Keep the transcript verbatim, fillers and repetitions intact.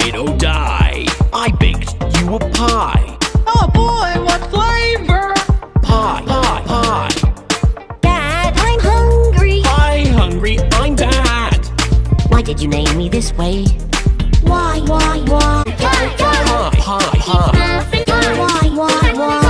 it or die. I baked you a pie. Oh boy, what flavor? Pie, pie, pie. Dad, I'm hungry. Pie hungry, I'm Dad. Why did you name me this way? Why, why, why? Pie, pie, pie. Why, why, why?